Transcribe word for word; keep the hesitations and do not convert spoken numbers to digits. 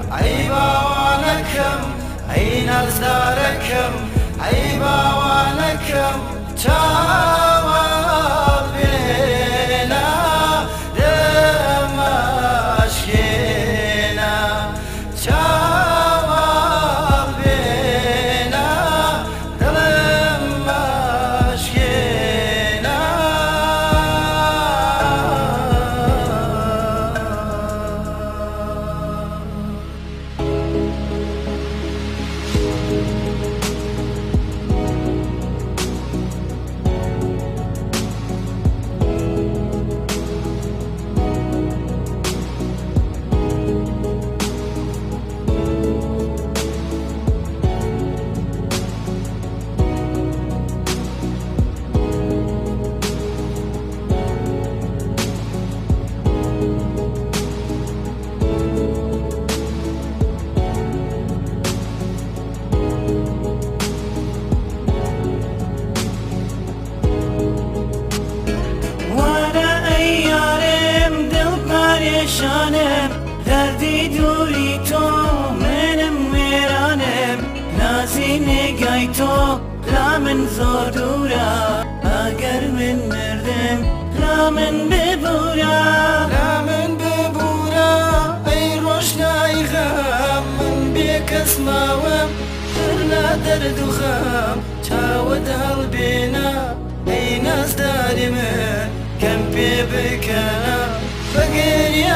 ئەی باوانەکەم ئەی نازدارەکەم ئەی باوانەکەم چاوەڵ بێنە دەمەشکێنە چاوەڵ بێنە دڵم مەشکێنە شانم دردی دوری تو منم ویرانم نازی نگای تو لا من زور دورا اگر من مردم لا من ببورا لا من ببورا ای روشنای غم من بێکەس ماوەم هەرنا دەرد و خەم چاوت هەڵبێنە ئەی نازداری من کەم پێ بکەنە بەگەریە